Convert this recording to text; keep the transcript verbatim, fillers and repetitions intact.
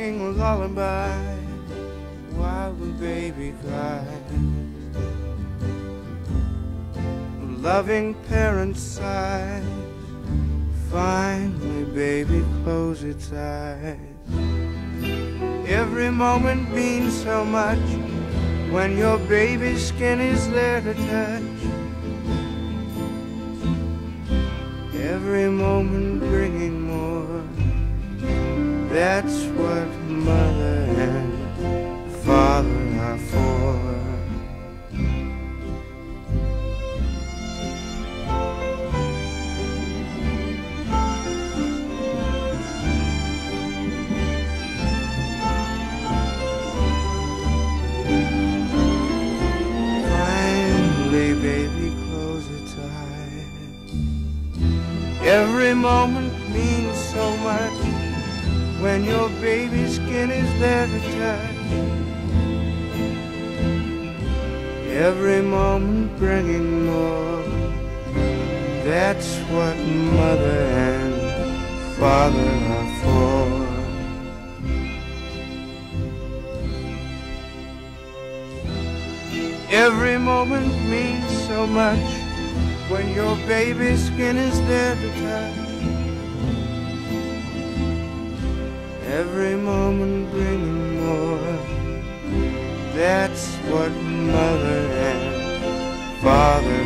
singing a lullaby while the baby cries. A loving parent sighs. Finally, baby, close its eyes. Every moment means so much when your baby's skin is there to touch. Every moment bringing more. That's what mother and father are for. Baby, close its eyes. Every moment means so much when your baby's skin is there to touch. Every moment bringing more. That's what mother and father are for. Every moment means so much when your baby's skin is there to touch. Every moment bringing more. That's what mother and father